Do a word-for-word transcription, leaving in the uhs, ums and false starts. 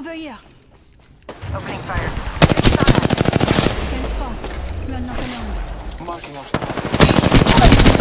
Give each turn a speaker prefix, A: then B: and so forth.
A: Over here.
B: Opening fire.
A: Fence fast. You are not alone.
C: Marking our spot.